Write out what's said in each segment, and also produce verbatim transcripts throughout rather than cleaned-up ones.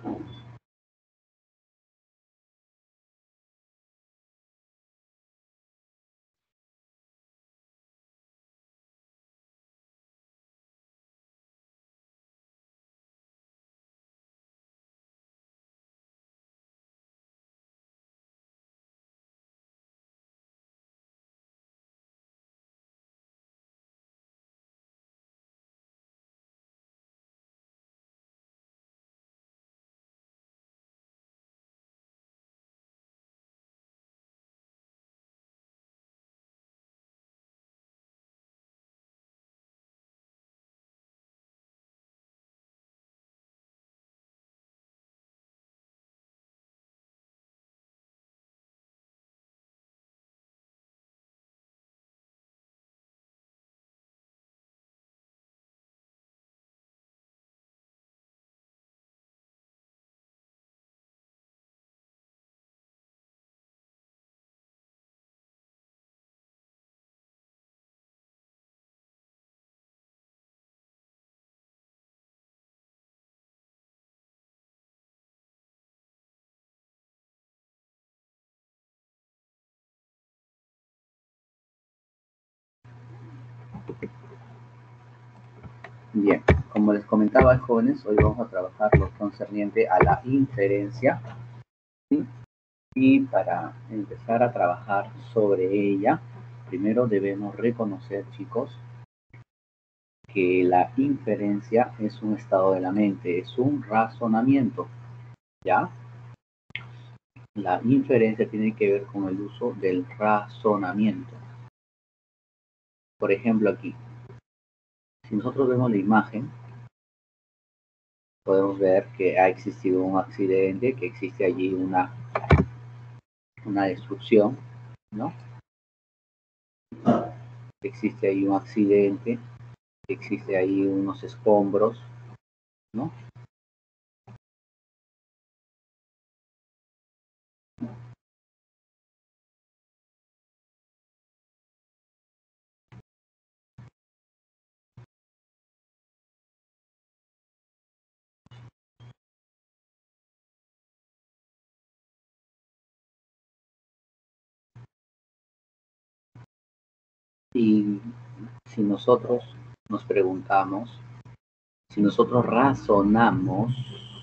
Bien, como les comentaba, jóvenes, hoy vamos a trabajar lo concerniente a la inferencia, ¿sí? Y para empezar a trabajar sobre ella, primero debemos reconocer, chicos, que la inferencia es un estado de la mente, es un razonamiento, ¿ya? La inferencia tiene que ver con el uso del razonamiento. Por ejemplo, aquí, si nosotros vemos la imagen, podemos ver que ha existido un accidente, que existe allí una, una destrucción, ¿no? Existe ahí un accidente, existe ahí unos escombros, ¿no? Y si nosotros nos preguntamos, si nosotros razonamos,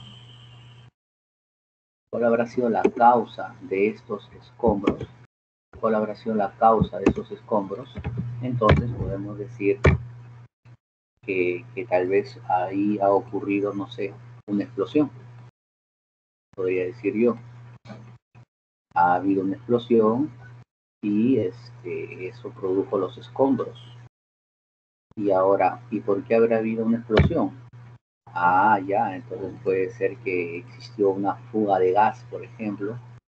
¿cuál habrá sido la causa de estos escombros? ¿Cuál habrá sido la causa de esos escombros? Entonces podemos decir que, que tal vez ahí ha ocurrido, no sé, una explosión. Podría decir yo, ha habido una explosión y este, eso produjo los escombros. Y ahora, ¿y por qué habrá habido una explosión? Ah, ya, entonces puede ser que existió una fuga de gas, por ejemplo.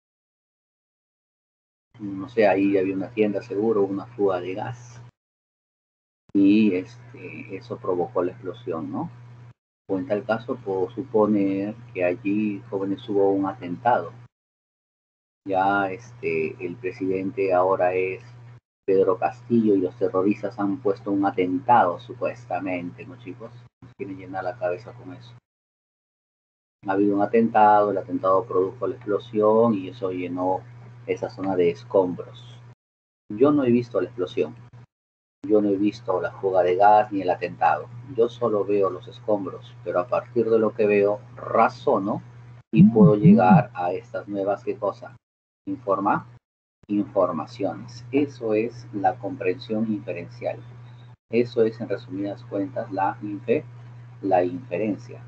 No sé, ahí había una tienda seguro, una fuga de gas. Y este, eso provocó la explosión, ¿no? O en tal caso, puedo suponer que allí, jóvenes, hubo un atentado. Ya este, el presidente ahora es Pedro Castillo y los terroristas han puesto un atentado, supuestamente, ¿no, chicos? Nos quieren llenar la cabeza con eso. Ha habido un atentado, el atentado produjo la explosión y eso llenó esa zona de escombros. Yo no he visto la explosión, yo no he visto la fuga de gas ni el atentado, yo solo veo los escombros, pero a partir de lo que veo, razono y puedo llegar a estas nuevas, ¿qué cosa? Informa, informaciones. Eso es la comprensión inferencial. Eso es, en resumidas cuentas, la, infe, la inferencia.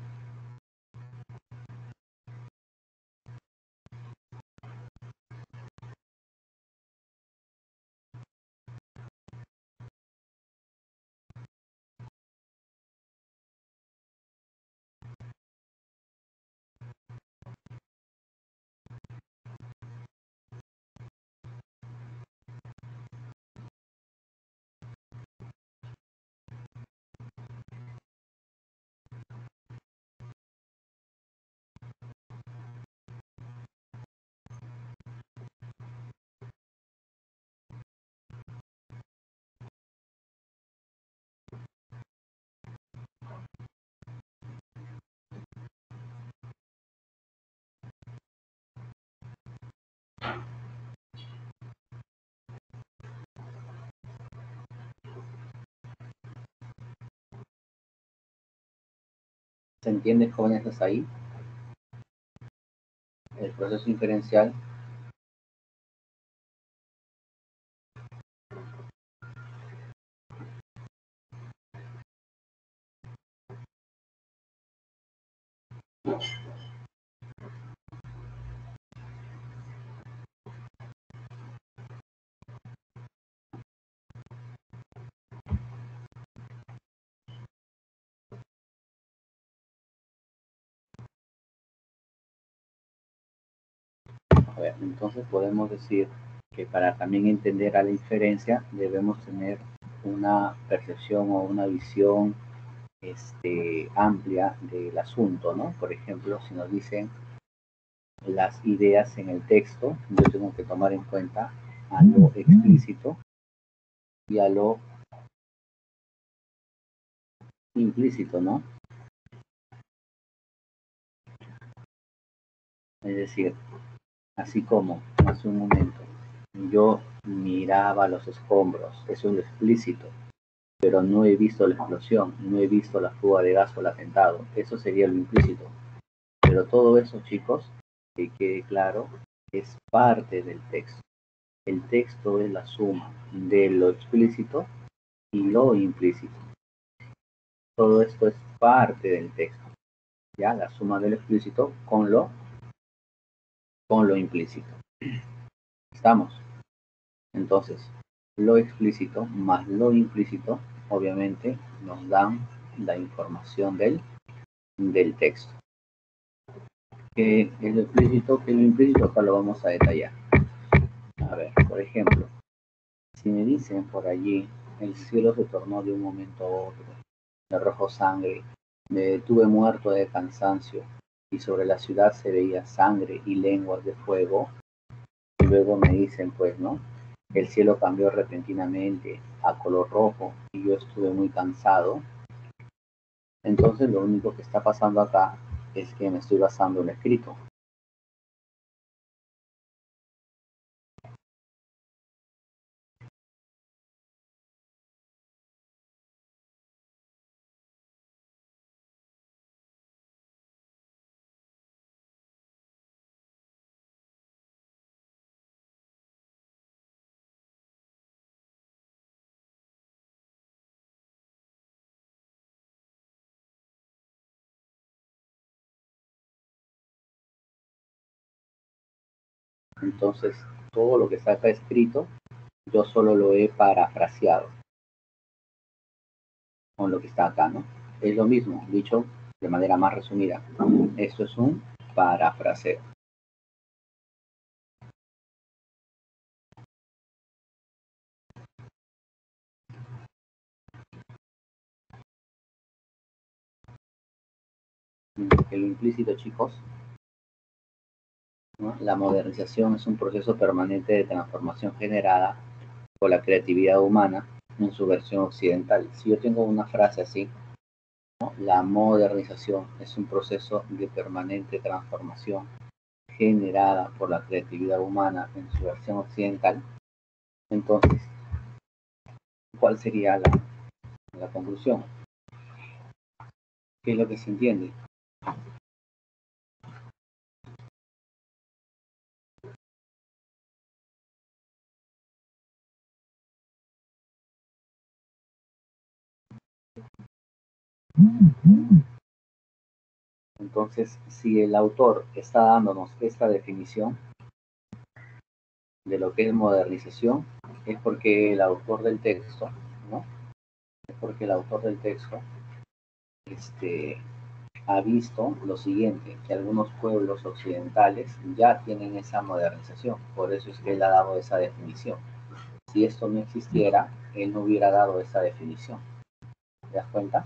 ¿Se entiende, jóvenes, hasta ahí? El proceso inferencial. A ver, entonces podemos decir que para también entender a la inferencia debemos tener una percepción o una visión este, amplia del asunto, ¿no? Por ejemplo, si nos dicen las ideas en el texto, yo tengo que tomar en cuenta a lo explícito y a lo implícito, ¿no? Es decir, así como hace un momento yo miraba los escombros, eso es lo explícito, pero no he visto la explosión, no he visto la fuga de gas o el atentado, eso sería lo implícito. Pero todo eso, chicos, que quede claro, es parte del texto. El texto es la suma de lo explícito y lo implícito. Todo esto es parte del texto, ya la suma de lo explícito con lo, con lo implícito. ¿Estamos? Entonces, lo explícito más lo implícito, obviamente, nos dan la información del, del texto. ¿Qué es lo explícito? ¿Qué es lo implícito? Acá lo vamos a detallar. A ver, por ejemplo, si me dicen por allí, el cielo se tornó de un momento a otro, me arrojó sangre, me detuve muerto de cansancio, y sobre la ciudad se veía sangre y lenguas de fuego, y luego me dicen, pues, ¿no? El cielo cambió repentinamente a color rojo y yo estuve muy cansado. Entonces lo único que está pasando acá es que me estoy basando en lo escrito. Entonces todo lo que está acá escrito, yo solo lo he parafraseado con lo que está acá, ¿no? Es lo mismo, dicho de manera más resumida. Esto es un parafraseo. El implícito, chicos, ¿no? La modernización es un proceso permanente de transformación generada por la creatividad humana en su versión occidental. Si yo tengo una frase así, ¿no? La modernización es un proceso de permanente transformación generada por la creatividad humana en su versión occidental. Entonces, ¿cuál sería la, la conclusión? ¿Qué es lo que se entiende? Entonces, si el autor está dándonos esta definición de lo que es modernización, es porque el autor del texto, ¿no? Es porque el autor del texto este, ha visto lo siguiente, que algunos pueblos occidentales ya tienen esa modernización, por eso es que él ha dado esa definición. Si esto no existiera, él no hubiera dado esa definición. ¿Te das cuenta?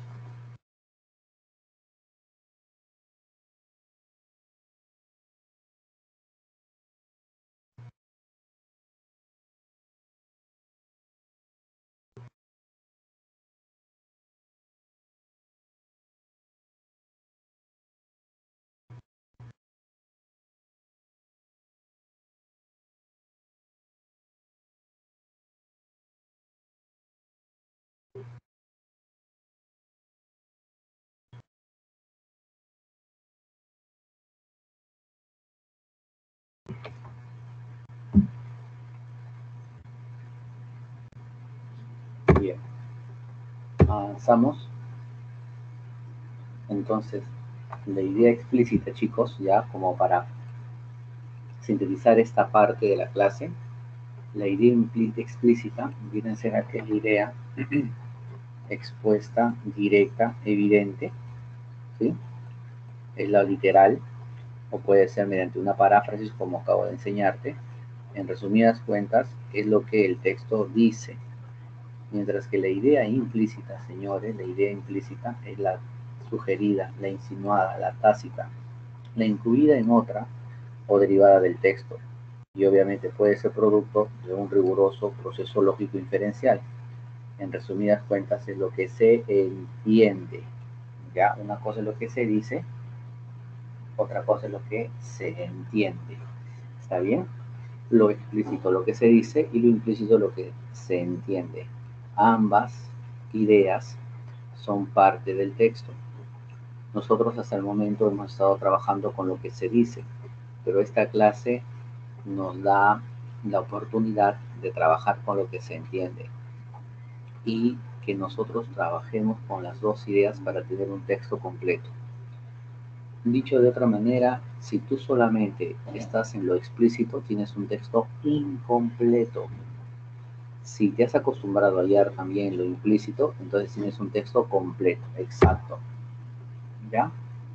Bien, avanzamos. Entonces, la idea explícita, chicos, ya como para sintetizar esta parte de la clase, la idea explícita viene a ser aquella idea expuesta, directa, evidente, ¿sí? Es la literal, o puede ser mediante una paráfrasis como acabo de enseñarte. En resumidas cuentas, es lo que el texto dice. Mientras que la idea implícita, señores, la idea implícita es la sugerida, la insinuada, la tácita, la incluida en otra o derivada del texto. Y obviamente puede ser producto de un riguroso proceso lógico inferencial. En resumidas cuentas, es lo que se entiende. Ya, una cosa es lo que se dice, otra cosa es lo que se entiende. ¿Está bien? Lo explícito, lo que se dice, y lo implícito, lo que se entiende. Ambas ideas son parte del texto. Nosotros hasta el momento hemos estado trabajando con lo que se dice, pero esta clase nos da la oportunidad de trabajar con lo que se entiende y que nosotros trabajemos con las dos ideas para tener un texto completo. Dicho de otra manera, si tú solamente estás en lo explícito, tienes un texto incompleto. Si te has acostumbrado a hallar también lo implícito, entonces tienes un texto completo, exacto. ¿Ya?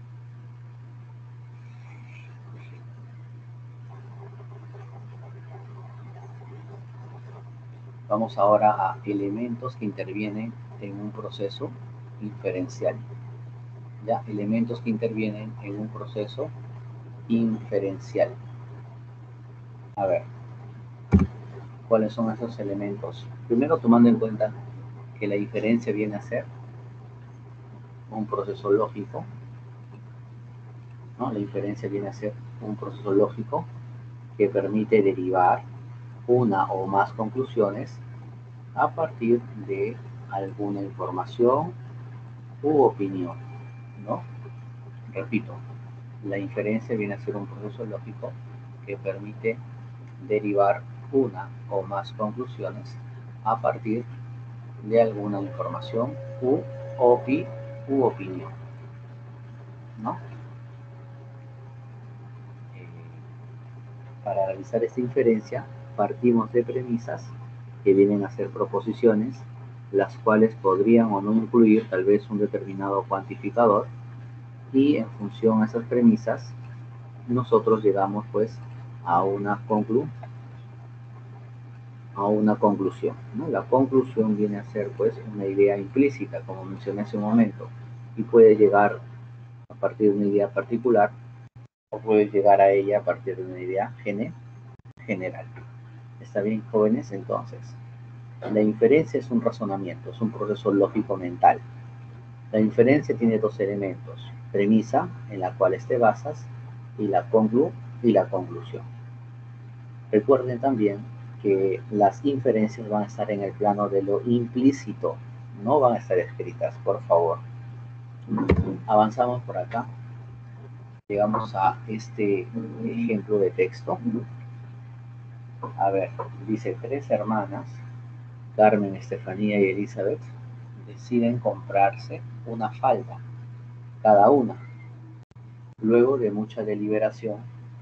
Vamos ahora a elementos que intervienen en un proceso inferencial. ¿Ya? Elementos que intervienen en un proceso inferencial. A ver, ¿cuáles son esos elementos? Primero, tomando en cuenta que la inferencia viene a ser un proceso lógico, ¿no? La inferencia viene a ser un proceso lógico que permite derivar una o más conclusiones a partir de alguna información u opinión, ¿no? Repito, la inferencia viene a ser un proceso lógico que permite derivar una o más conclusiones a partir de alguna información u, opi, u opinión, ¿no? Eh, para realizar esta inferencia partimos de premisas que vienen a ser proposiciones, las cuales podrían o no incluir tal vez un determinado cuantificador, y en función a esas premisas nosotros llegamos pues a una conclu a una conclusión, ¿no? La conclusión viene a ser pues una idea implícita, como mencioné hace un momento, y puede llegar a partir de una idea particular o puede llegar a ella a partir de una idea gene general. ¿Está bien, jóvenes? Entonces, la inferencia es un razonamiento, es un proceso lógico mental. La inferencia tiene dos elementos: premisa, en la cual te basas, y la conclu y la conclusión. Recuerden también que las inferencias van a estar en el plano de lo implícito, no van a estar escritas, por favor. Avanzamos por acá. Llegamos a este ejemplo de texto. A ver, dice: tres hermanas, Carmen, Estefanía y Elizabeth, deciden comprarse una falda, cada una. Luego de mucha deliberación,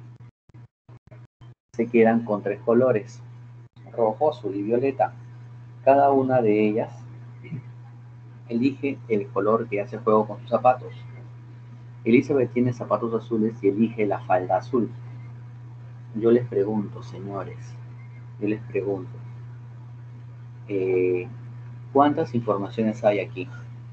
se quedan con tres colores: rojo, azul y violeta. Cada una de ellas elige el color que hace juego con sus zapatos. Elizabeth tiene zapatos azules y elige la falda azul. Yo les pregunto, señores, yo les pregunto, eh, ¿cuántas informaciones hay aquí?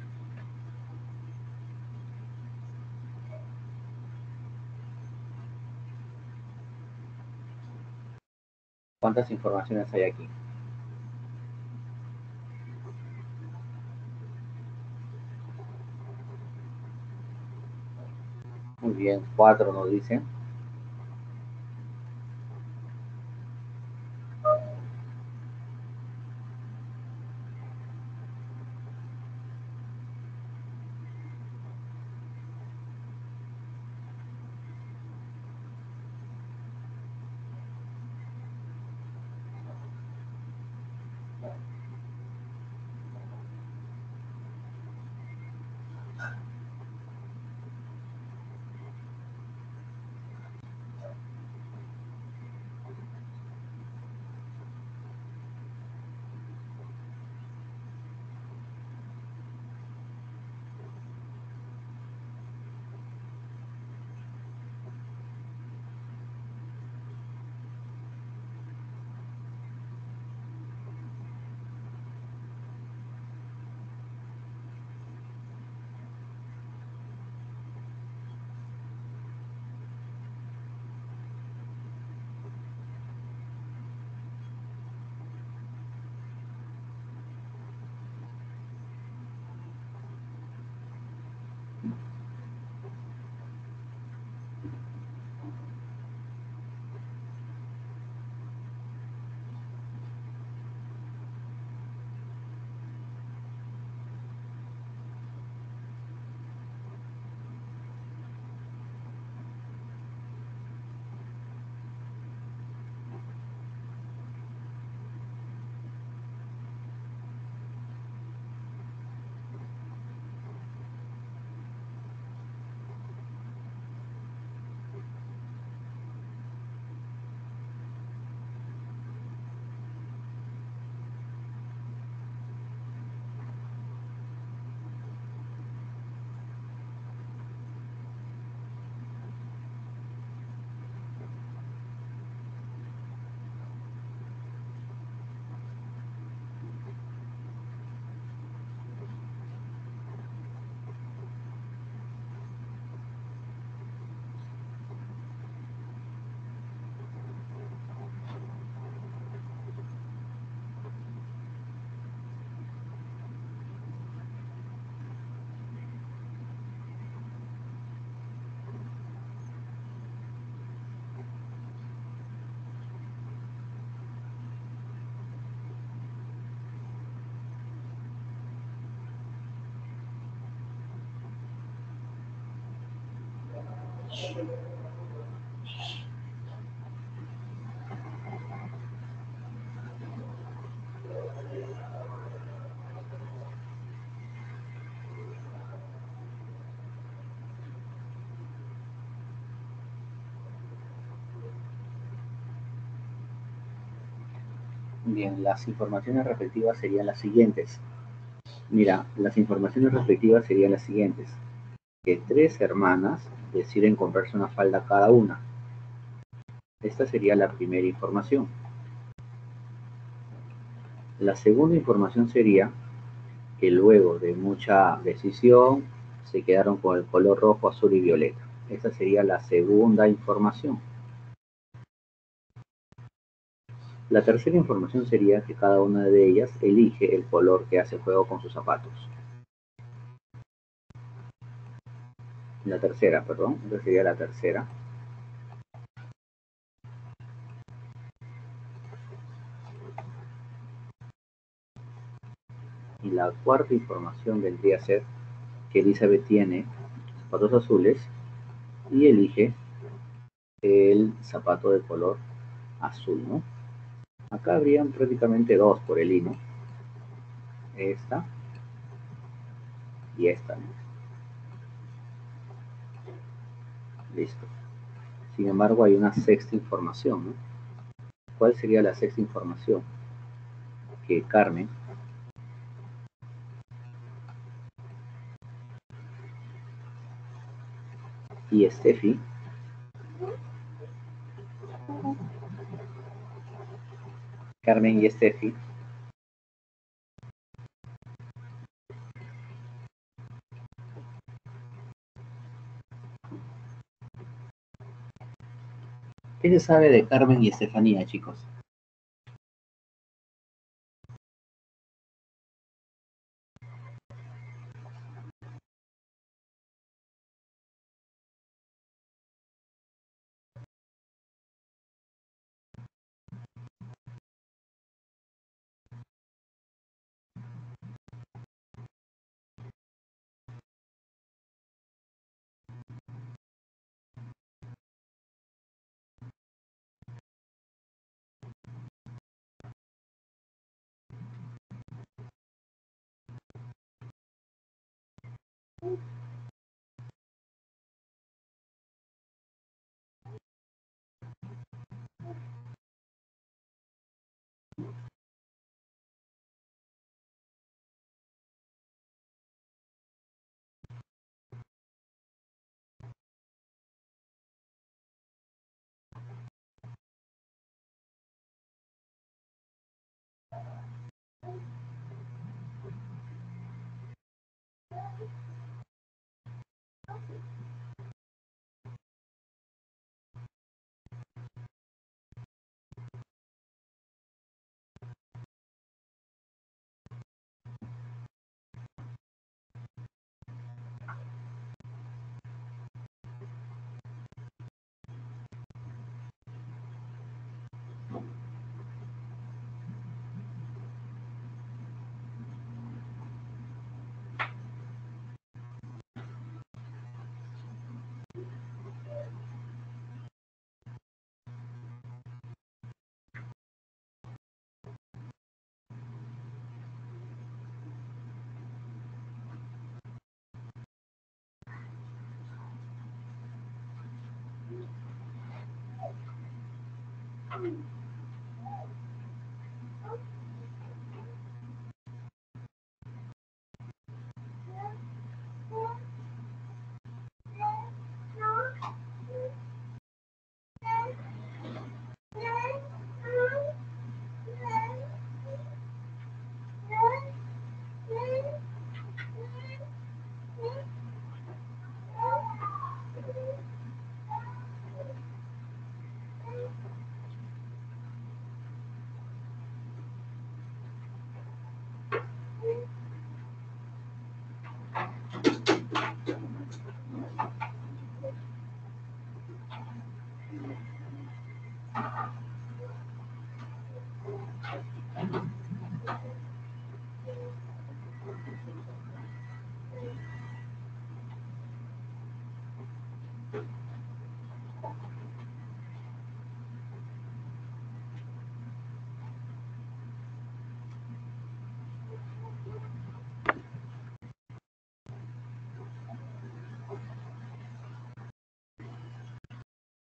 ¿Cuántas informaciones hay aquí? Muy bien, cuatro nos dicen. Bien, las informaciones respectivas serían las siguientes. Mira, las informaciones respectivas serían las siguientes. Que tres hermanas deciden comprarse una falda cada una. Esta sería la primera información. La segunda información sería que luego de mucha decisión se quedaron con el color rojo, azul y violeta. Esta sería la segunda información. La tercera información sería que cada una de ellas elige el color que hace juego con sus zapatos. La tercera, perdón, esta sería la tercera. Y la cuarta información vendría a ser que Elizabeth tiene zapatos azules y elige el zapato de color azul, ¿no? Acá habrían prácticamente dos por el hilo. Esta y esta, ¿no? Listo. Sin embargo, hay una sexta información, ¿no? ¿Cuál sería la sexta información? Que Carmen y Steffi Carmen y Steffi ¿Qué se sabe de Carmen y Estefanía, chicos?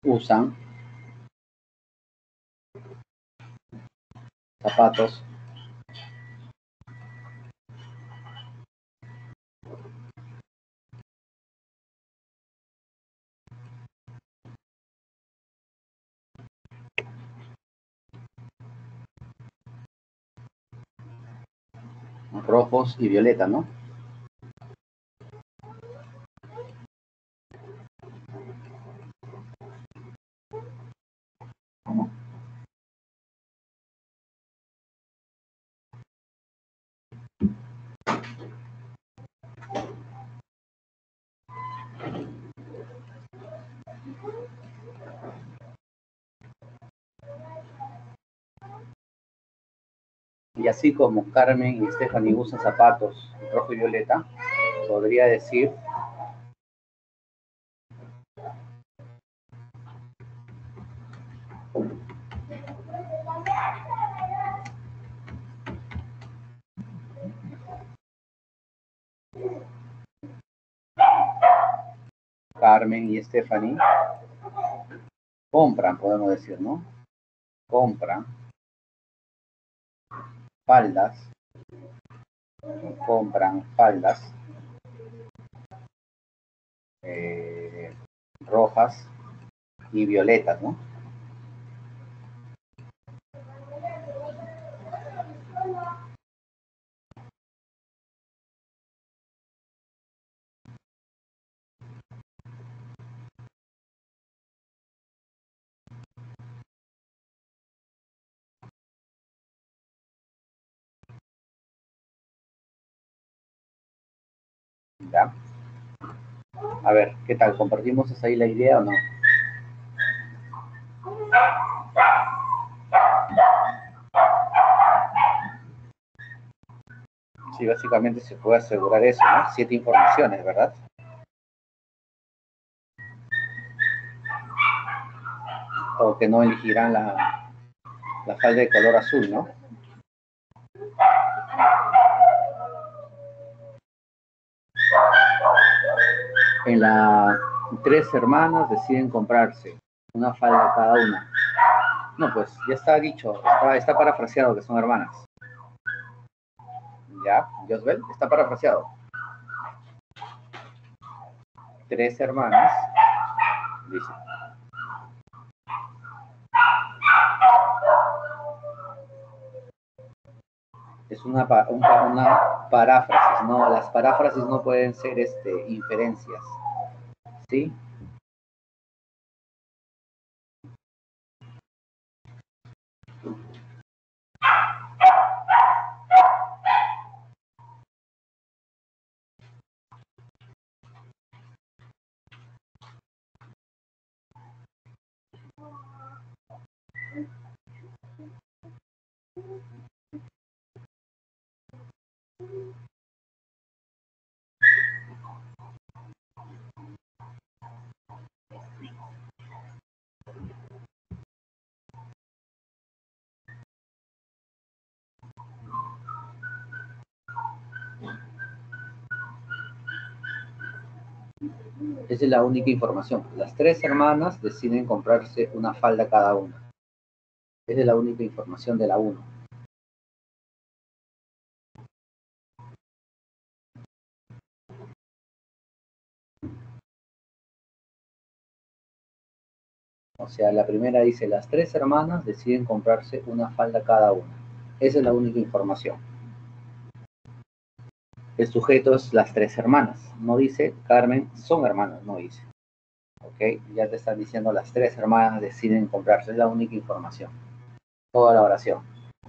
usan zapatos rojos y violeta, ¿no? Y así como Carmen y Stephanie usan zapatos rojo y violeta, podría decir Carmen y Stephanie compran, podemos decir, ¿no? Compran faldas, compran faldas eh, rojas y violetas, ¿no? ¿Ya? A ver, ¿qué tal? ¿Compartimos esa ahí la idea o no? Sí, básicamente se puede asegurar eso, ¿no? Siete informaciones, ¿verdad? O que no elegirán la, la falda de color azul, ¿no? En la tres hermanas deciden comprarse una falda cada una. No, pues ya está dicho, está, está parafraseado que son hermanas. ¿Ya? ¿Josbel? Está parafraseado. Tres hermanas, dice. Es una, una, una paráfrasis, ¿no? Las paráfrasis no pueden ser este, inferencias, ¿sí? Esa es la única información. Las tres hermanas deciden comprarse una falda cada una. Esa es la única información de la uno. O sea, la primera dice, las tres hermanas deciden comprarse una falda cada una. Esa es la única información. El sujeto es las tres hermanas. No dice, Carmen, son hermanas, no dice. ¿Ok? Ya te están diciendo, las tres hermanas deciden comprarse. Es la única información. Toda la oración.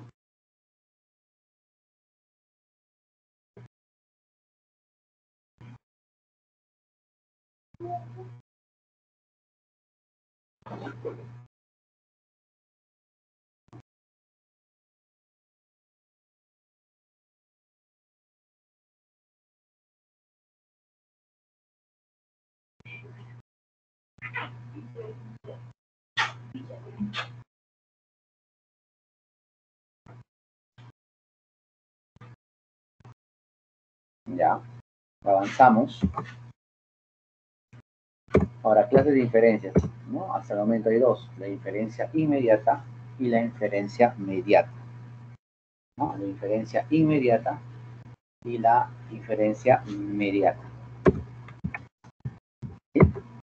Ya. Avanzamos. Ahora, clases de inferencias. ¿no? Hasta el momento hay dos, la inferencia inmediata y la inferencia mediata, ¿no? La inferencia inmediata y la inferencia mediata. ¿Sí?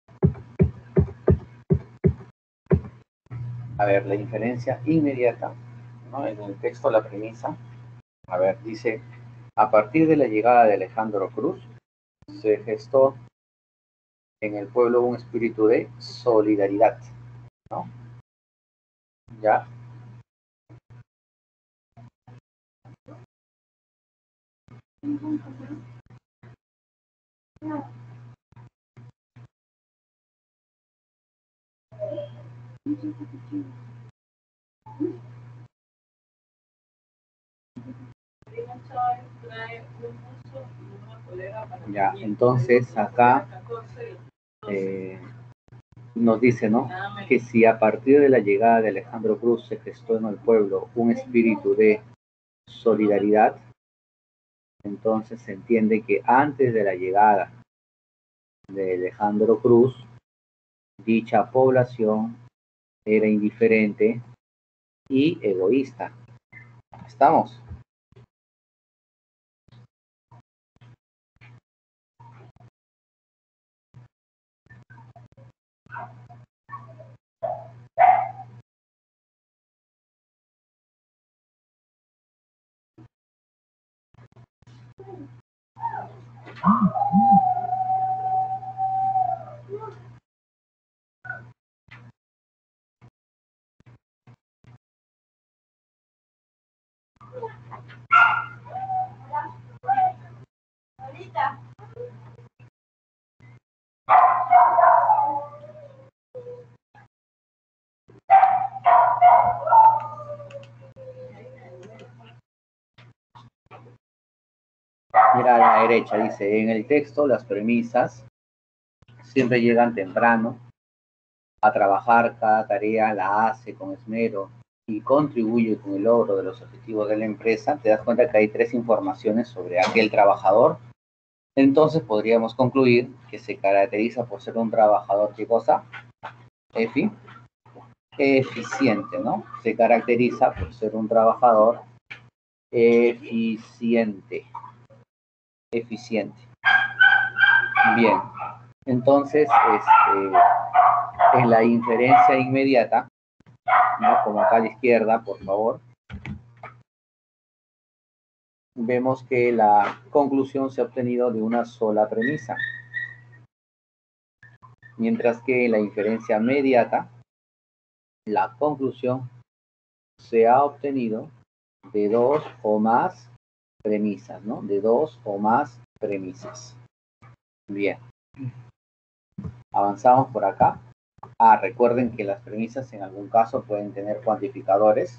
A ver, la inferencia inmediata, ¿no? En el texto, la premisa, a ver, dice, a partir de la llegada de Alejandro Cruz, se gestó en el pueblo un espíritu de solidaridad, ¿no? Ya. Ya, entonces acá eh, nos dice, ¿no? Que si a partir de la llegada de Alejandro Cruz se gestó en el pueblo un espíritu de solidaridad, entonces se entiende que antes de la llegada de Alejandro Cruz, dicha población era indiferente y egoísta. ¿Estamos? Mira a la derecha, dice, en el texto las premisas siempre llegan temprano a trabajar, cada tarea la hace con esmero y contribuye con el logro de los objetivos de la empresa. Te das cuenta que hay tres informaciones sobre aquel trabajador. Entonces podríamos concluir que se caracteriza por ser un trabajador, ¿qué cosa? Efi, eficiente, ¿no? Se caracteriza por ser un trabajador eficiente. Eficiente. Bien. Entonces, este, en la inferencia inmediata, ¿no? Como acá a la izquierda, por favor, vemos que la conclusión se ha obtenido de una sola premisa, mientras que en la inferencia mediata, la conclusión se ha obtenido de dos o más premisas, ¿no? De dos o más premisas. Bien. Avanzamos por acá. Ah, recuerden que las premisas en algún caso pueden tener cuantificadores.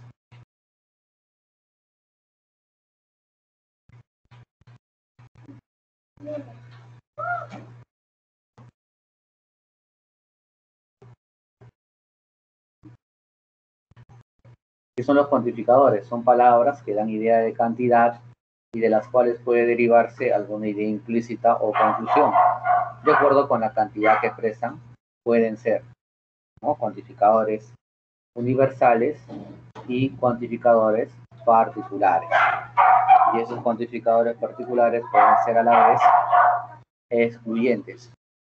¿Qué son los cuantificadores? Son palabras que dan idea de cantidad y de las cuales puede derivarse alguna idea implícita o conclusión. De acuerdo con la cantidad que expresan, pueden ser, ¿no? Cuantificadores universales y cuantificadores particulares. Y esos cuantificadores particulares pueden ser a la vez excluyentes.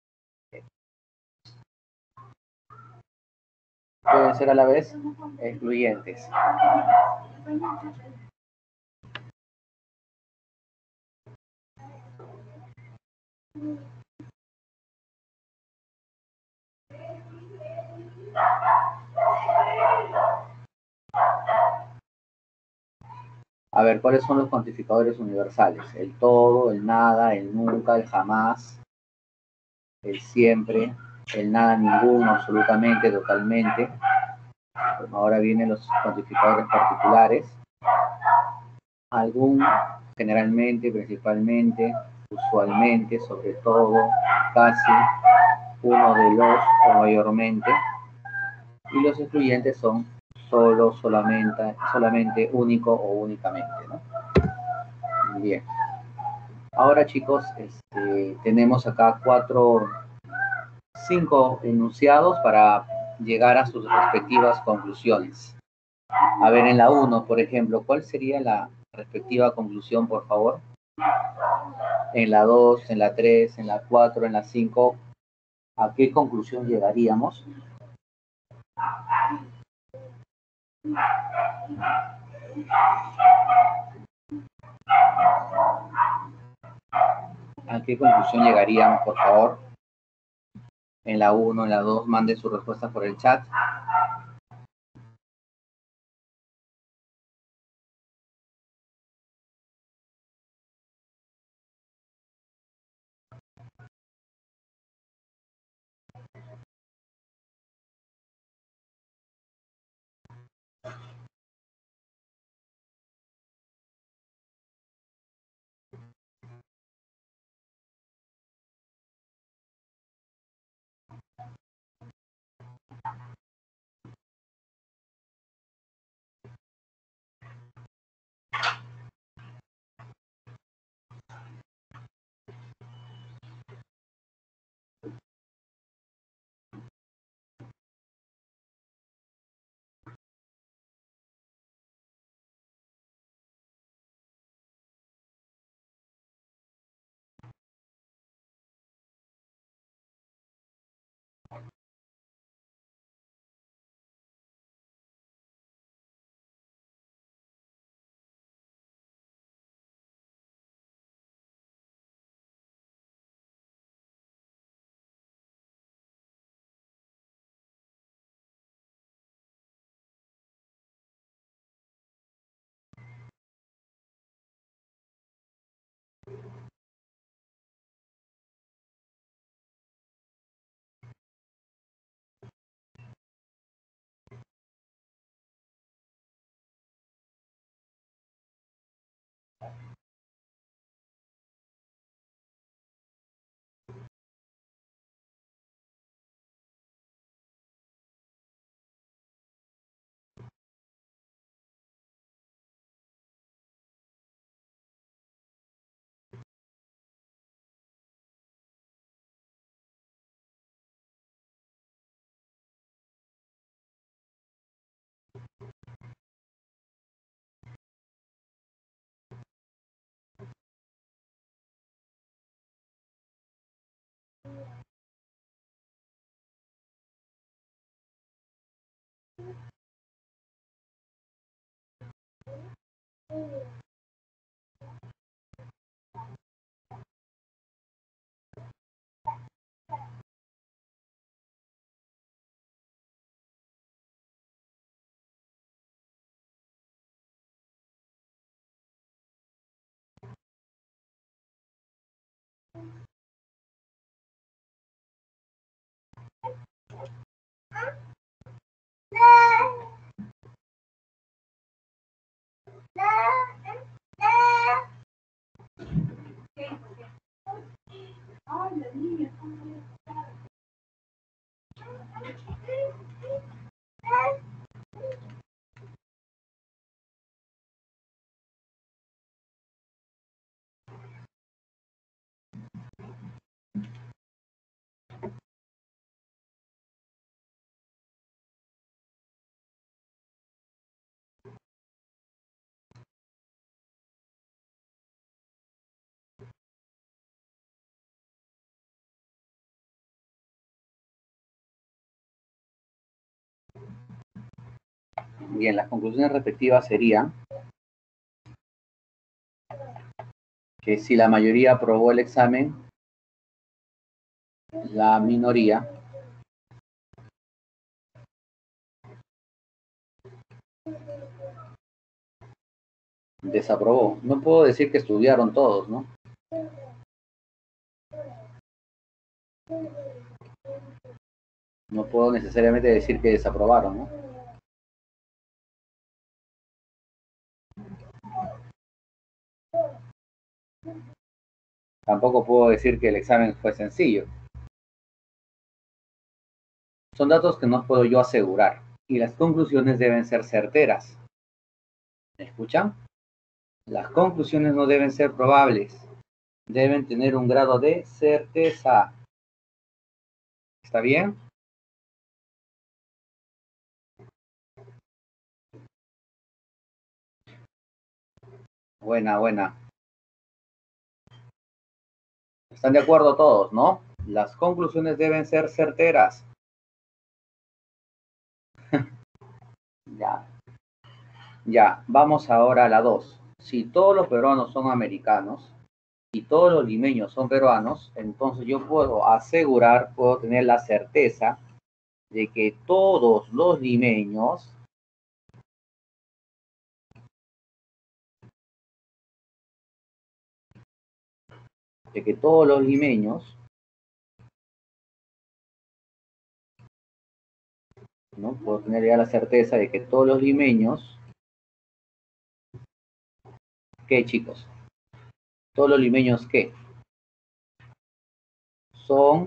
Pueden ser a la vez excluyentes. A ver, ¿cuáles son los cuantificadores universales? El todo, el nada, el nunca, el jamás, el siempre, el nada, ninguno, absolutamente, totalmente. Bueno, ahora vienen los cuantificadores particulares. Algún, generalmente, principalmente, usualmente, sobre todo, casi, uno de los o mayormente. Y los excluyentes son solo, solamente, solamente, único o únicamente, ¿no? Bien. Ahora, chicos, este, tenemos acá cuatro cinco enunciados para llegar a sus respectivas conclusiones. A ver, en la uno, por ejemplo, ¿cuál sería la respectiva conclusión, por favor? En la dos, en la tres, en la cuatro, en la cinco, ¿a qué conclusión llegaríamos? ¿A qué conclusión llegaríamos, por favor? En la uno, en la dos, mande su respuesta por el chat. Bien, las conclusiones respectivas serían que si la mayoría aprobó el examen, la minoría desaprobó. No puedo decir que estudiaron todos, ¿no? No puedo necesariamente decir que desaprobaron, ¿no? Tampoco puedo decir que el examen fue sencillo. Son datos que no puedo yo asegurar y las conclusiones deben ser certeras. ¿Me escuchan? Las conclusiones no deben ser probables, deben tener un grado de certeza. ¿Está bien? Buena, buena. ¿Están de acuerdo todos, no? Las conclusiones deben ser certeras. Ya, ya. Vamos ahora a la dos. Si todos los peruanos son americanos y todos los limeños son peruanos, entonces yo puedo asegurar, puedo tener la certeza de que todos los limeños de que todos los limeños, ¿no? Puedo tener ya la certeza de que todos los limeños, ¿qué, chicos? Todos los limeños, ¿qué? Son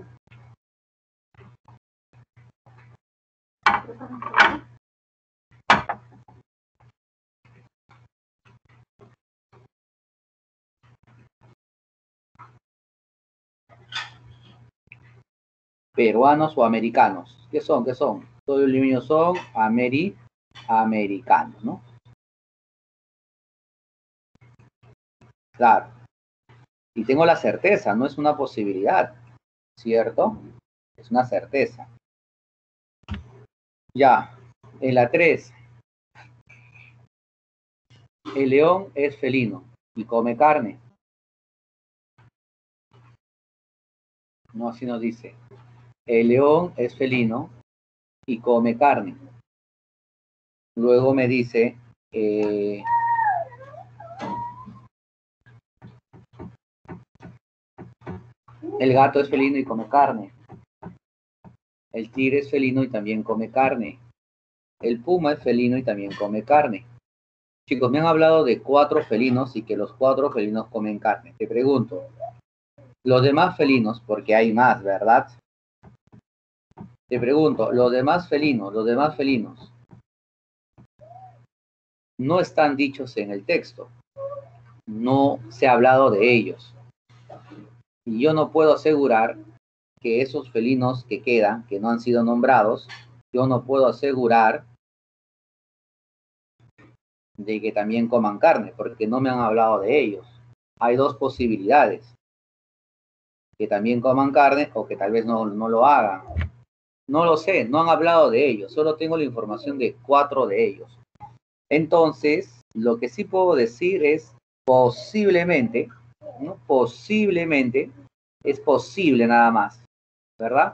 peruanos o americanos. ¿Qué son? ¿Qué son? Todos los limeños son ameri americanos, ¿no? Claro. Y tengo la certeza, no es una posibilidad, ¿cierto? Es una certeza. Ya, en la tres, el león es felino y come carne. No, así nos dice. El león es felino y come carne. Luego me dice, eh, el gato es felino y come carne. El tigre es felino y también come carne. El puma es felino y también come carne. Chicos, me han hablado de cuatro felinos y que los cuatro felinos comen carne. Te pregunto, los demás felinos, porque hay más, ¿verdad? Te pregunto, los demás felinos, los demás felinos, no están dichos en el texto. No se ha hablado de ellos. Y yo no puedo asegurar que esos felinos que quedan, que no han sido nombrados, yo no puedo asegurar de que también coman carne, porque no me han hablado de ellos. Hay dos posibilidades, que también coman carne o que tal vez no, no lo hagan. No lo sé, no han hablado de ellos, solo tengo la información de cuatro de ellos. Entonces, lo que sí puedo decir es posiblemente, ¿no? Posiblemente, es posible nada más, ¿verdad?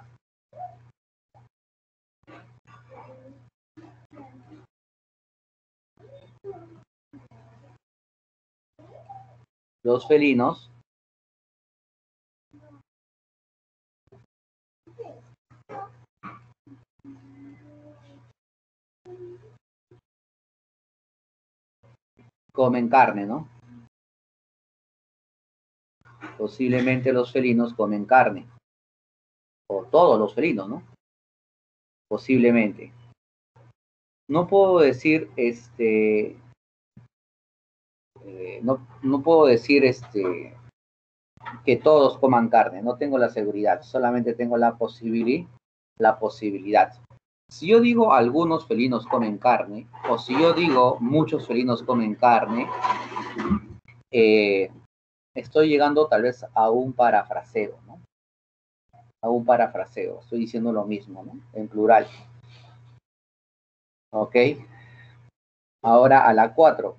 Los felinos comen carne, ¿no? Posiblemente los felinos comen carne, o todos los felinos, ¿no? Posiblemente. No puedo decir, este, eh, no, no puedo decir, este, que todos coman carne, no tengo la seguridad, solamente tengo la posibilidad, la posibilidad. Si yo digo algunos felinos comen carne, o si yo digo muchos felinos comen carne, eh, estoy llegando tal vez a un parafraseo, ¿no? A un parafraseo, estoy diciendo lo mismo, ¿no? En plural. ¿Ok? Ahora a la cuatro.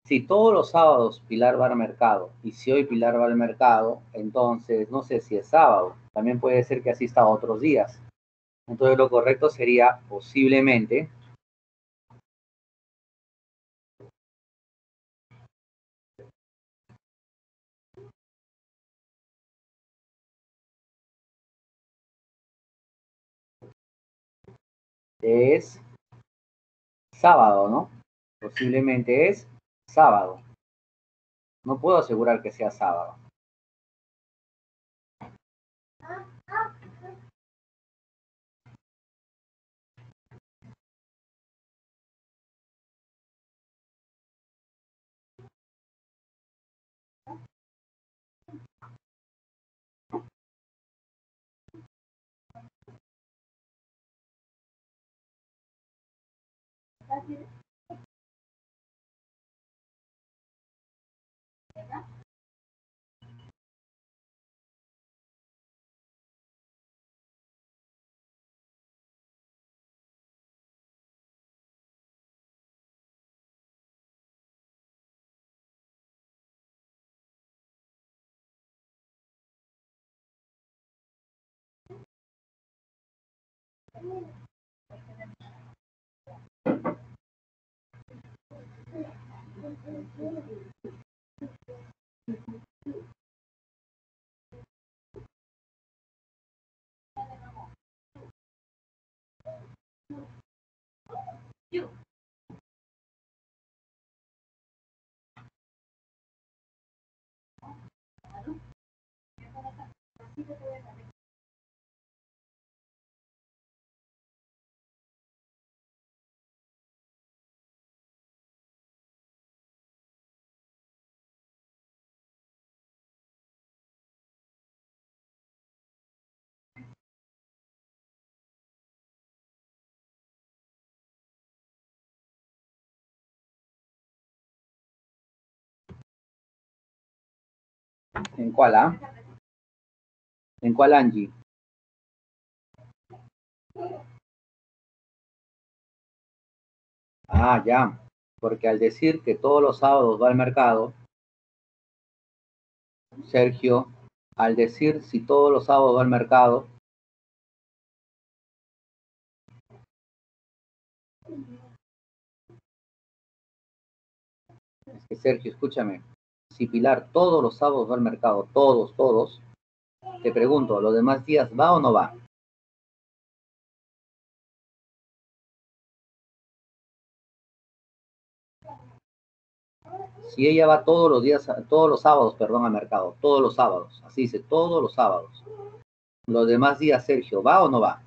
Si todos los sábados Pilar va al mercado y si hoy Pilar va al mercado, entonces no sé si es sábado. También puede ser que asista otros días. Entonces lo correcto sería posiblemente es sábado, ¿no? Posiblemente es sábado. No puedo asegurar que sea sábado. ¿En cuál, ah? ¿En cuál, Angie? Ah, ya. Porque al decir que todos los sábados va al mercado, Sergio, al decir si todos los sábados va al mercado, es que Sergio, escúchame, si Pilar todos los sábados va al mercado, todos, todos, te pregunto, ¿los demás días va o no va? Si ella va todos los días, todos los sábados, perdón, al mercado, todos los sábados, así dice, todos los sábados. Los demás días, Sergio, ¿va o no va?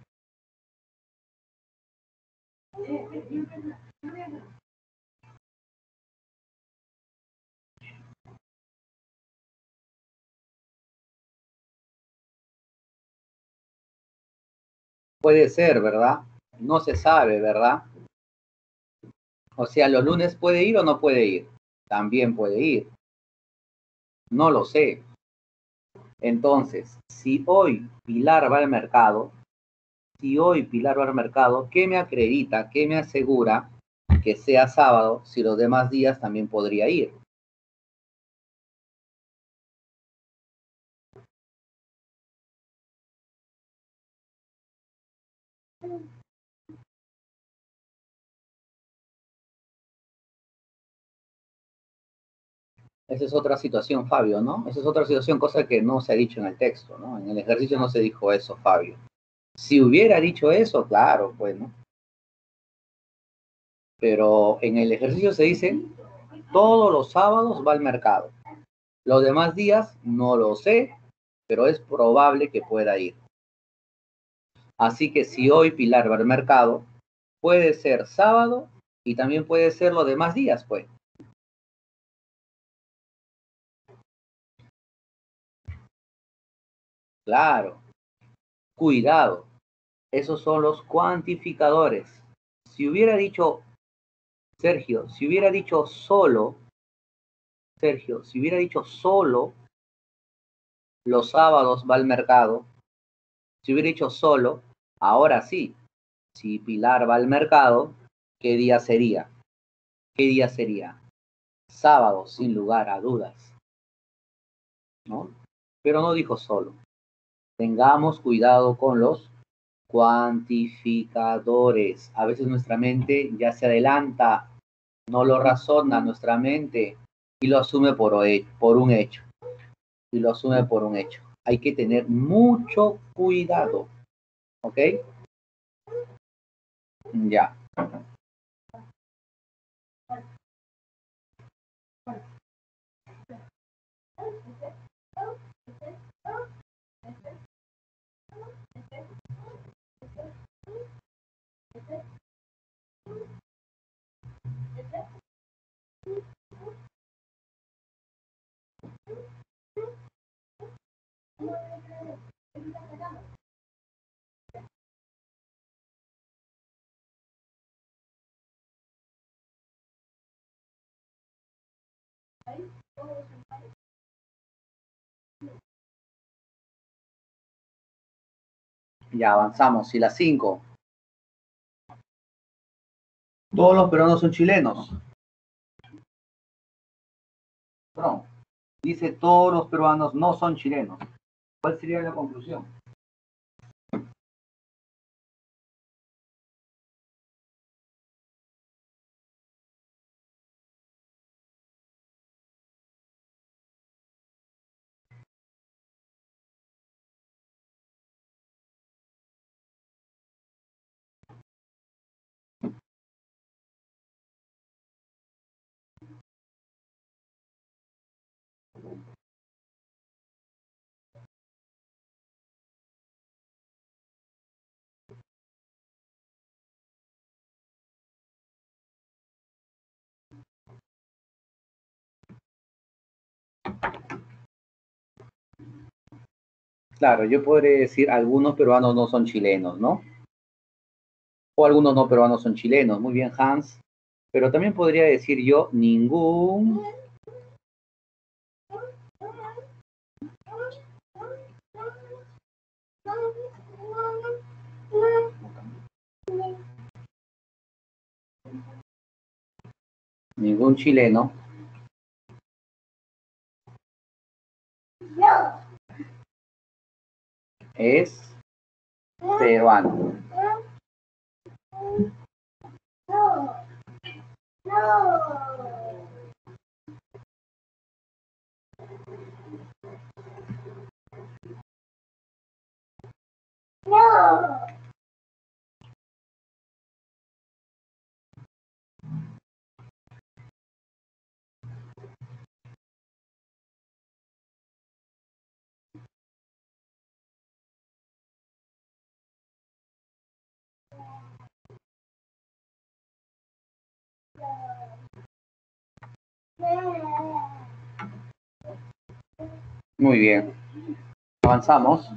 Puede ser, ¿verdad? No se sabe, ¿verdad? O sea, ¿los lunes puede ir o no puede ir? También puede ir. No lo sé. Entonces, si hoy Pilar va al mercado, si hoy Pilar va al mercado, ¿qué me acredita, qué me asegura que sea sábado si los demás días también podría ir? Esa es otra situación, Fabio, ¿no? Esa es otra situación, cosa que no se ha dicho en el texto, ¿no? En el ejercicio no se dijo eso, Fabio. Si hubiera dicho eso, claro, pues, ¿no? Pero en el ejercicio se dice, todos los sábados va al mercado. Los demás días no lo sé, pero es probable que pueda ir. Así que si hoy Pilar va al mercado, puede ser sábado y también puede ser los demás días, pues. Claro, cuidado. Esos son los cuantificadores. Si hubiera dicho, Sergio, si hubiera dicho solo, Sergio, si hubiera dicho solo los sábados va al mercado, si hubiera dicho solo, ahora sí, si Pilar va al mercado, ¿qué día sería? ¿Qué día sería? sábado, sin lugar a dudas, ¿no? Pero no dijo solo. Tengamos cuidado con los cuantificadores. A veces nuestra mente ya se adelanta, no lo razona nuestra mente y lo asume por, por un hecho. Y lo asume por un hecho. Hay que tener mucho cuidado. ¿Ok? Ya. Ya avanzamos. Y las cinco. Todos los peruanos son chilenos. No. Dice todos los peruanos no son chilenos. ¿Cuál sería la conclusión? Claro, yo podría decir algunos peruanos no son chilenos, ¿no? O algunos no peruanos son chilenos. Muy bien, Hans. Pero también podría decir yo ningún ningún chileno es peruano. Muy bien. Avanzamos.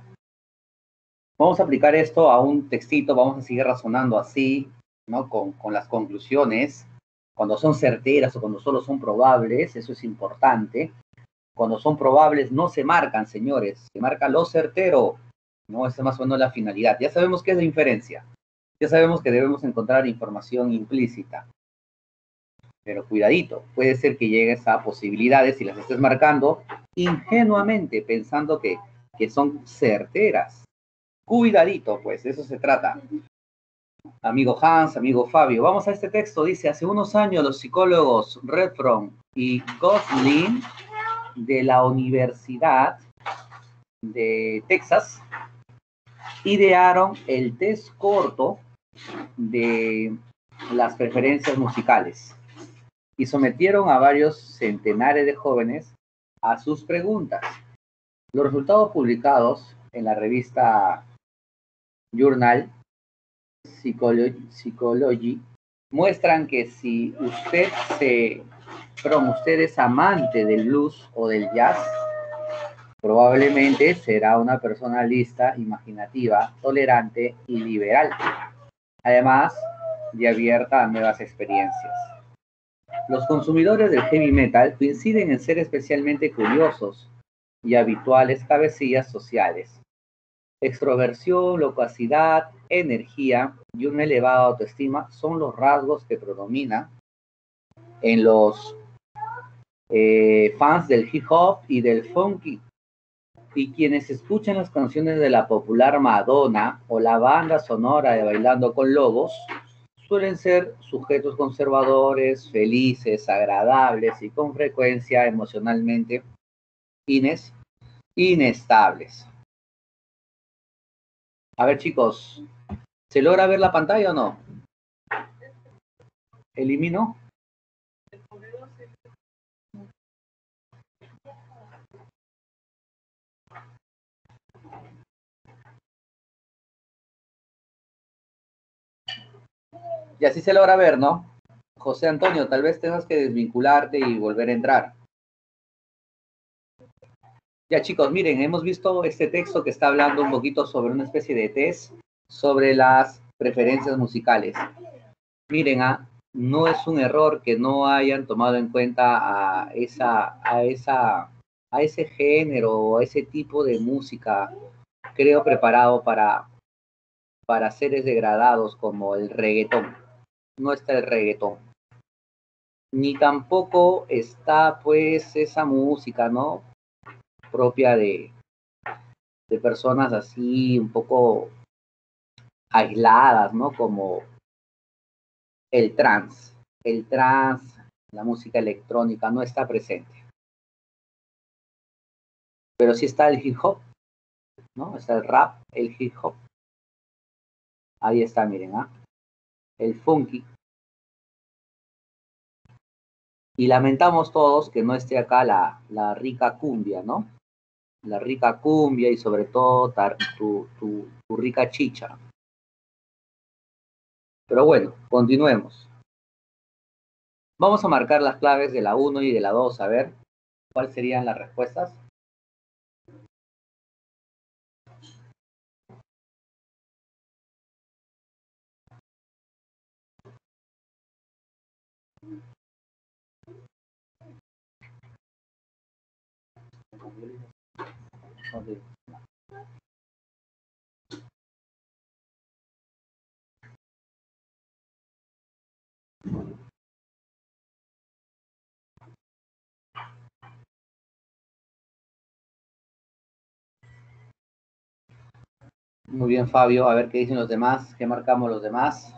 Vamos a aplicar esto a un textito, vamos a seguir razonando así, ¿no? Con, con las conclusiones. Cuando son certeras o cuando solo son probables, eso es importante. Cuando son probables no se marcan, señores, se marca lo certero, ¿no? Esa es más o menos la finalidad. Ya sabemos qué es la inferencia. Ya sabemos que debemos encontrar información implícita. Pero cuidadito, puede ser que llegues a posibilidades y las estés marcando ingenuamente, pensando que, que son certeras. Cuidadito, pues, de eso se trata. Amigo Hans, amigo Fabio, vamos a este texto. Dice, hace unos años los psicólogos Redfern y Gosling de la Universidad de Texas idearon el test corto de las preferencias musicales y sometieron a varios centenares de jóvenes a sus preguntas. Los resultados publicados en la revista Journal Psychology, Psychology muestran que si usted se, perdón, usted es amante del blues o del jazz, probablemente será una persona lista, imaginativa, tolerante y liberal, además de abierta a nuevas experiencias. Los consumidores del heavy metal coinciden en ser especialmente curiosos y habituales cabecillas sociales. Extroversión, locuacidad, energía y una elevada autoestima son los rasgos que predominan en los eh, fans del hip hop y del funky. Y quienes escuchan las canciones de la popular Madonna o la banda sonora de Bailando con Lobos suelen ser sujetos conservadores, felices, agradables y con frecuencia emocionalmente ines, inestables. A ver, chicos, ¿se logra ver la pantalla o no? ¿Elimino? Y así se logra ver, ¿no? José Antonio, tal vez tengas que desvincularte y volver a entrar. Ya, chicos, miren, hemos visto este texto que está hablando un poquito sobre una especie de test sobre las preferencias musicales. Miren, ah, no es un error que no hayan tomado en cuenta a esa, a esa, a ese género o a ese tipo de música, creo, preparado para, para seres degradados como el reggaetón. No está el reggaetón. Ni tampoco está, pues, esa música, ¿no? Propia de, de personas así un poco aisladas, ¿no? Como el trance. El trance, la música electrónica no está presente. Pero sí está el hip hop, ¿no? Está el rap, el hip hop. Ahí está, miren, ¿ah? El funky. Y lamentamos todos que no esté acá la, la rica cumbia, ¿no? La rica cumbia y sobre todo tar, tu, tu, tu rica chicha. Pero bueno, continuemos. Vamos a marcar las claves de la uno y de la dos, a ver cuáles serían las respuestas. Muy bien, Fabio. A ver qué dicen los demás, qué marcamos los demás.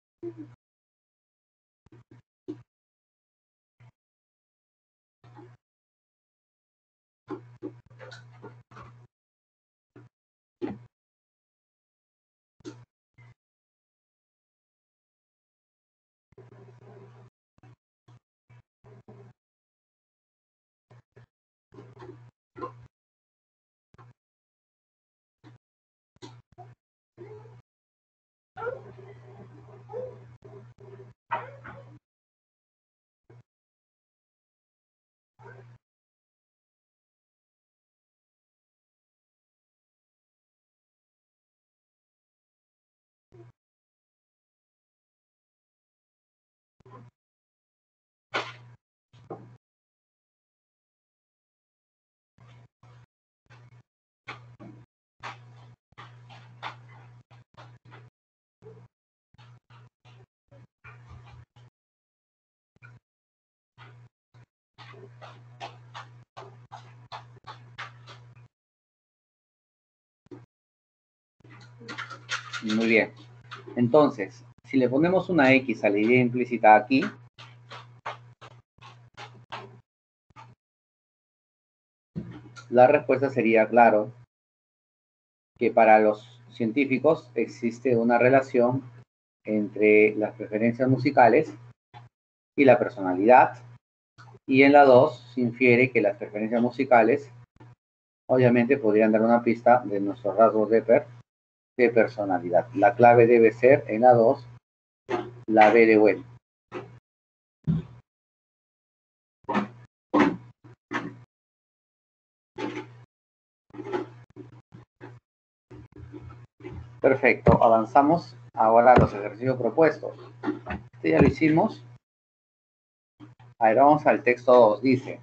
Muy bien. Entonces, si le ponemos una X a la idea implícita aquí, la respuesta sería, claro, que para los científicos existe una relación entre las preferencias musicales y la personalidad. Y en la dos se infiere que las preferencias musicales obviamente podrían dar una pista de nuestros rasgos de, per, de personalidad. La clave debe ser en la dos, la B de bueno. Perfecto, avanzamos ahora a los ejercicios propuestos. Este ya lo hicimos. A ver, vamos al texto dos. Dice: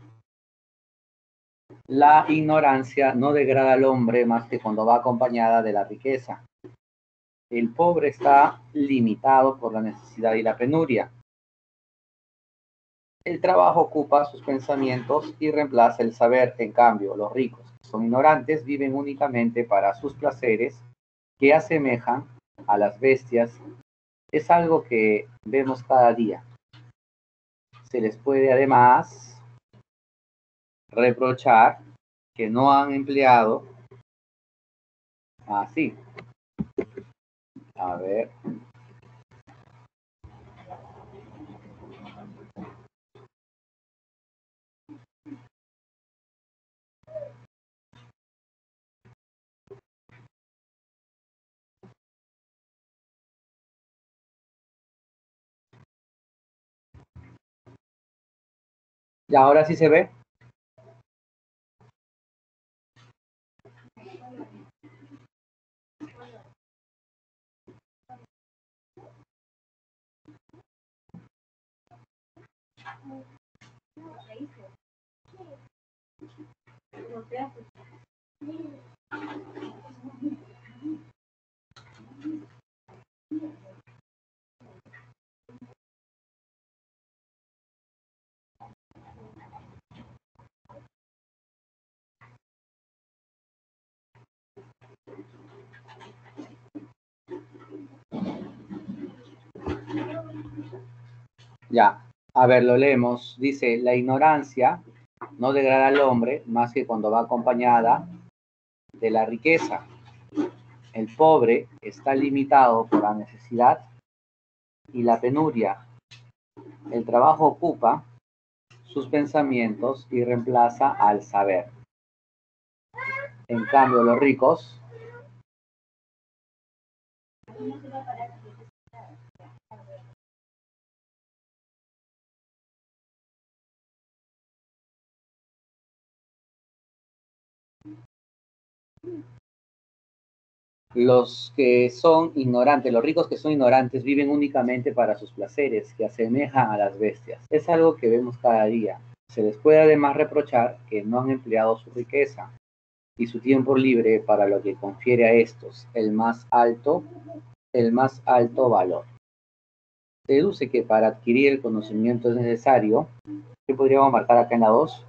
la ignorancia no degrada al hombre más que cuando va acompañada de la riqueza. El pobre está limitado por la necesidad y la penuria. El trabajo ocupa sus pensamientos y reemplaza el saber. En cambio, los ricos, que son ignorantes, viven únicamente para sus placeres, que asemejan a las bestias. Es algo que vemos cada día. Se les puede además reprochar que no han empleado así. A ver. ¿Y ahora sí se ve? Ya, a ver, lo leemos. Dice, la ignorancia no degrada al hombre más que cuando va acompañada de la riqueza. El pobre está limitado por la necesidad y la penuria. El trabajo ocupa sus pensamientos y reemplaza al saber. En cambio, los ricos, los que son ignorantes, los ricos que son ignorantes viven únicamente para sus placeres, que asemejan a las bestias. Es algo que vemos cada día. Se les puede además reprochar que no han empleado su riqueza y su tiempo libre para lo que confiere a estos el más alto, el más alto valor. Se deduce que para adquirir el conocimiento es necesario, ¿qué podríamos marcar acá en la dos?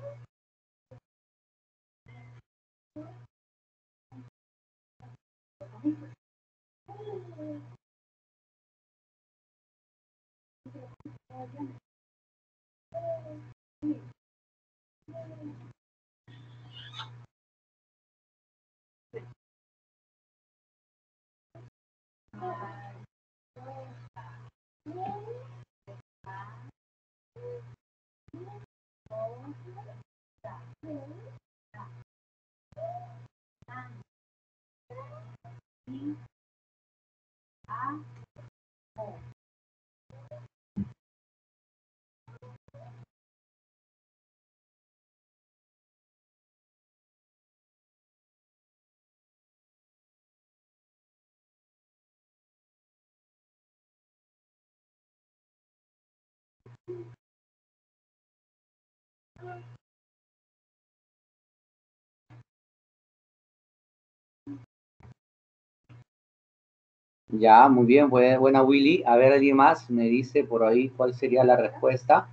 Ya, muy bien, buena Willy. A ver, alguien más me dice por ahí cuál sería la respuesta.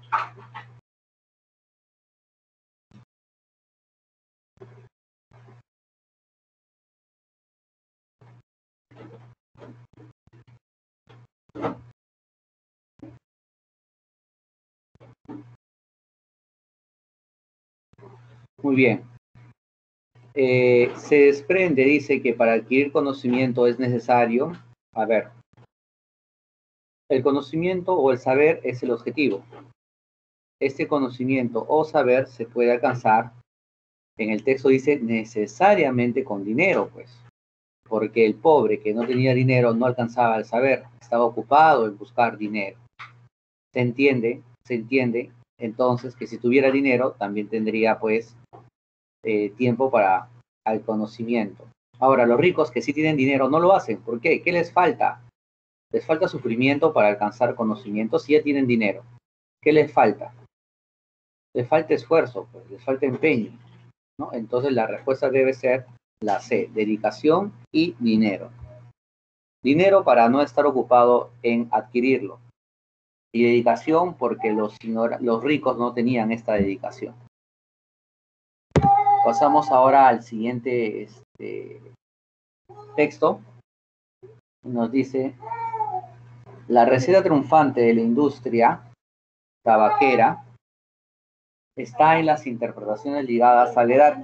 Muy bien. Eh, se desprende, dice que para adquirir conocimiento es necesario, a ver, el conocimiento o el saber es el objetivo. Este conocimiento o saber se puede alcanzar, en el texto dice necesariamente con dinero, pues, porque el pobre que no tenía dinero no alcanzaba el saber, estaba ocupado en buscar dinero. ¿Se entiende? ¿Se entiende? Entonces, que si tuviera dinero, también tendría, pues, eh, tiempo para el conocimiento. Ahora, los ricos que sí tienen dinero no lo hacen. ¿Por qué? ¿Qué les falta? Les falta sufrimiento para alcanzar conocimiento si ya tienen dinero. ¿Qué les falta? Les falta esfuerzo, pues, les falta empeño, ¿no? Entonces la respuesta debe ser la C, dedicación y dinero. Dinero para no estar ocupado en adquirirlo. Y dedicación porque los, los ricos no tenían esta dedicación. Pasamos ahora al siguiente este, texto. Nos dice, la receta triunfante de la industria tabaquera está en las interpretaciones ligadas a la edad,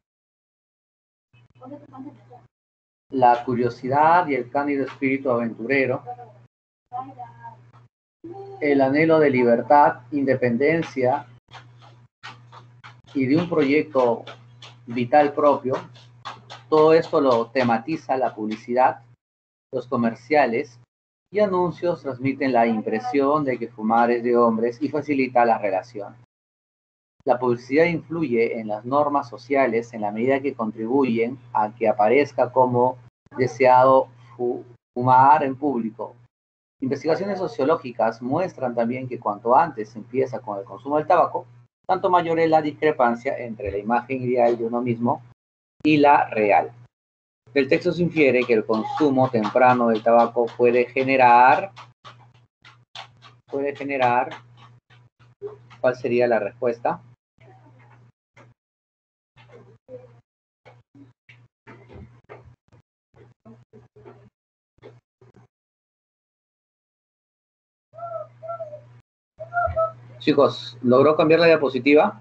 la curiosidad y el cándido espíritu aventurero, el anhelo de libertad, independencia y de un proyecto vital propio. Todo esto lo tematiza la publicidad, los comerciales y anuncios transmiten la impresión de que fumar es de hombres y facilita las relaciones. La publicidad influye en las normas sociales en la medida que contribuyen a que aparezca como deseado fumar en público. Investigaciones sociológicas muestran también que cuanto antes se empieza con el consumo del tabaco, tanto mayor es la discrepancia entre la imagen ideal de uno mismo y la real. Del texto se infiere que el consumo temprano del tabaco puede generar, puede generar, ¿cuál sería la respuesta? Chicos, ¿logró cambiar la diapositiva?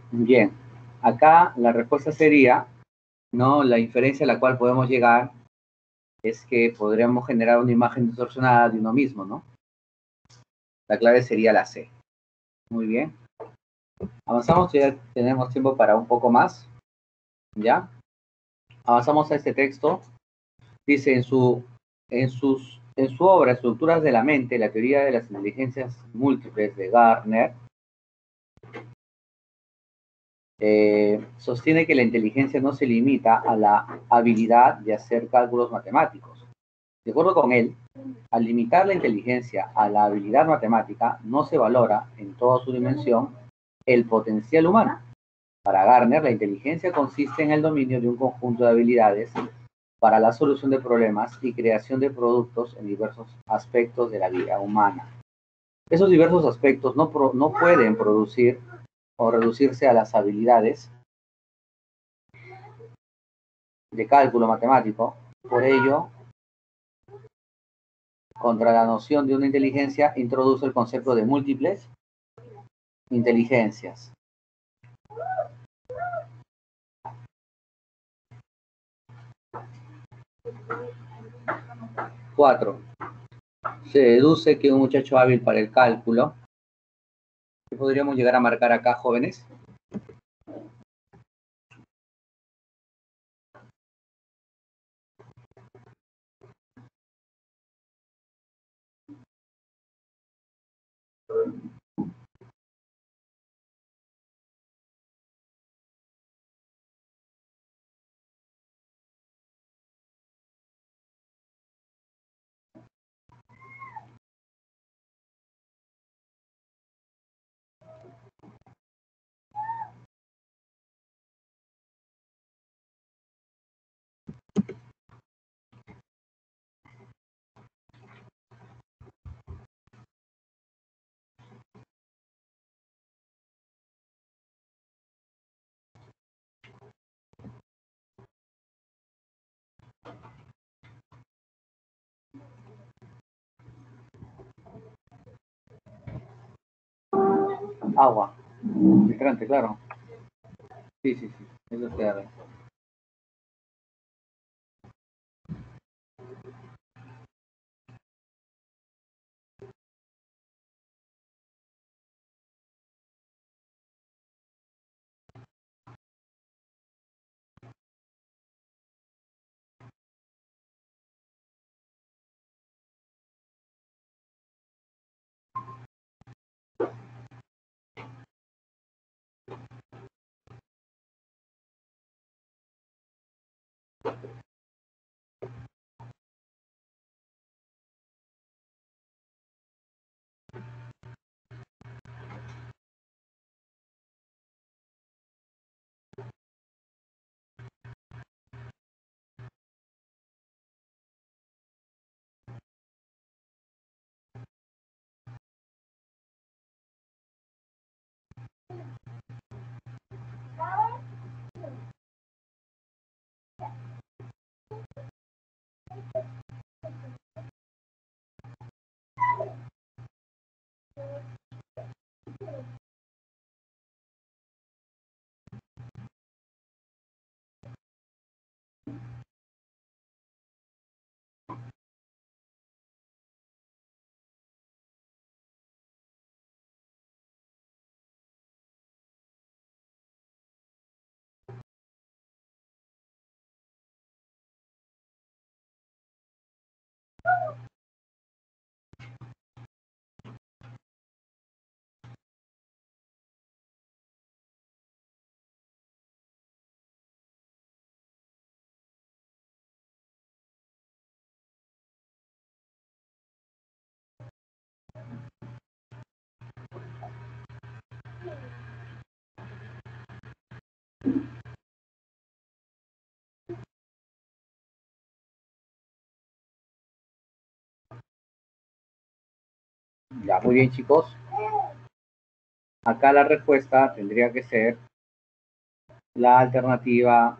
Bien, acá la respuesta sería, ¿no? La inferencia a la cual podemos llegar es que podríamos generar una imagen distorsionada de uno mismo, ¿no? La clave sería la C. Muy bien. Avanzamos, ya tenemos tiempo para un poco más. ¿Ya? Avanzamos a este texto. Dice en su, en sus, en su obra Estructuras de la mente, la teoría de las inteligencias múltiples de Gardner, eh, sostiene que la inteligencia no se limita a la habilidad de hacer cálculos matemáticos. De acuerdo con él, al limitar la inteligencia a la habilidad matemática, no se valora en toda su dimensión el potencial humano. Para Gardner, la inteligencia consiste en el dominio de un conjunto de habilidades para la solución de problemas y creación de productos en diversos aspectos de la vida humana. Esos diversos aspectos no, pro, no pueden producir o reducirse a las habilidades de cálculo matemático. Por ello, contra la noción de una inteligencia, introduce el concepto de múltiples inteligencias. Cuatro. Se deduce que un muchacho hábil para el cálculo, ¿qué podríamos llegar a marcar acá, jóvenes? Agua. Filtrante, claro. Sí, sí, sí. Eso es claro. Ya, muy bien, chicos. Acá la respuesta tendría que ser la alternativa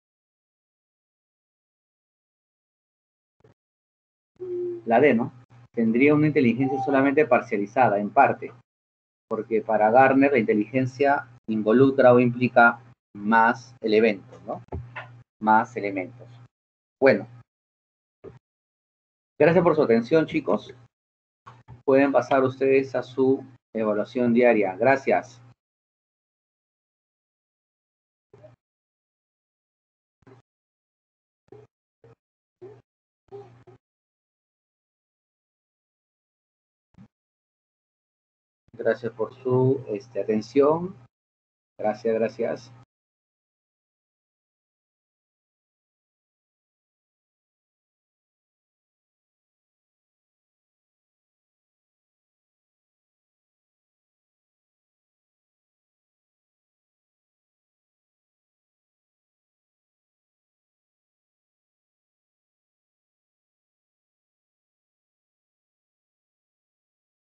la D, ¿no? tendría una inteligencia solamente parcializada, en parte, porque para Garner la inteligencia involucra o implica más elementos, ¿no? Más elementos. Bueno, gracias por su atención, chicos. Pueden pasar ustedes a su evaluación diaria. Gracias. Gracias por su este, atención. Gracias, gracias.